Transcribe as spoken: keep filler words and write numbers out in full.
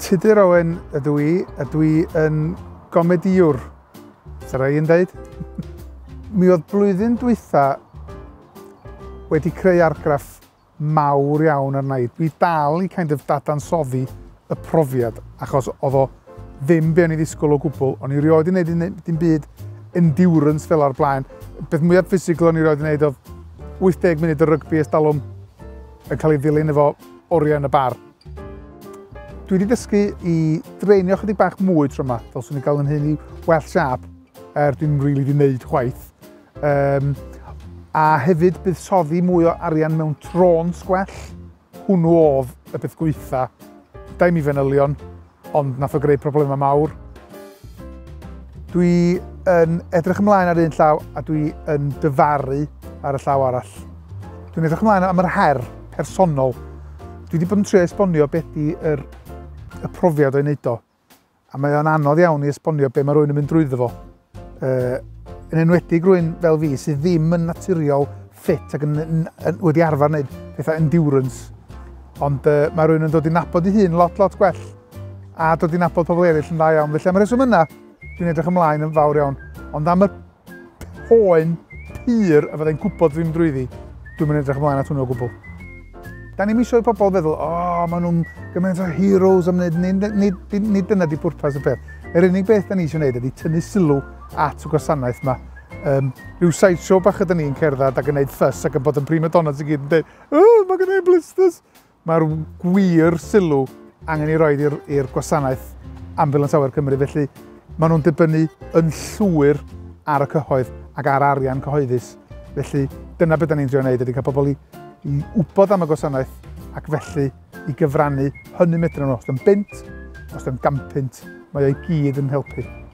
Tudur Owen ydw i, ydw i yn gomediwr, sa rai yn dweud. Mi oedd blwyddyn dwytha wedi creu argraff mawr iawn arna i. Dwi dal i kind of dadansoddi y profiad, achos oedd o ddim be o'n i ddisgwyl o gwbl. O'n i rioed i wneud dim byd endurance fel ar blaen. Beth mwyaf physical o'n i rioed i wneud oedd wyth deg munud o rygbi ysdalwm yn cael ei ddilyn efo oriau yn y bar. Dwi wedi dysgu i dreinio chydig bach mwy tro yma, fel swn i'n cael yn hyn i well sharp, er dwi'n rili wedi wneud chwaith. Um, a hefyd buddsoddi mwy o arian mewn trôn sgwell. Hwnnw oedd y beth gweitha. Da i mi fenylion, ond nath o greu problemau mawr. Dwi yn edrych ymlaen ar un llaw a dwi yn dyfaru ar y llaw arall. Dwi'n edrych ymlaen am yr her personol. Dwi wedi bod yn trio esbonio beth di yr, y profiad o'i wneud o. A mae o'n anodd iawn i esbonio be mae rhywun yn mynd drwyddo fo. Uh, yn enwedig rhywun fel fi sydd ddim yn naturiol ffit ac yn, yn, yn, wedi arfer wneud pethau endurance. Ond uh, mae rhywun yn dod i nabod ei hun lot lot gwell a dod i nabod pobl eraill yn dda iawn. Felly am y reswm yna, dwi'n edrych ymlaen yn fawr iawn. Ond am y poen pyr a fyddai'n gwybod fi'n drwyddi, dwi'n mynd edrych ymlaen at hwnnw o gwbl. Da ni'n misio i pobl feddwl, o, oh, maen nhw'n gymaint o heroes am wneud, nid, nid, nid, nid dyna di pwrpas y peth. Yr unig beth da ni eisiau gwneud ydy tynnu sylw at y gwasanaeth yma. Um, rhyw sideshow bach ydyn ni'n cerdded ac yn gwneud ffys ac yn bod yn prima donna sy'n gyd yn dweud, o, oh, mae gen i'n blisters. Mae'r gwir sylw angen i roed i'r gwasanaeth Ambulance Awyr Cymru, felly maen nhw'n dibynnu yn llwyr ar y cyhoedd ac ar arian cyhoeddus. Felly dyna beth da ni'n trio wneud ydy cael pobl i i wybod am y gwasanaeth ac felly i gyfrannu hynny medryn nhw. Os ydyn bint, os ydyn gampynt, mae o'i gyd yn helpu.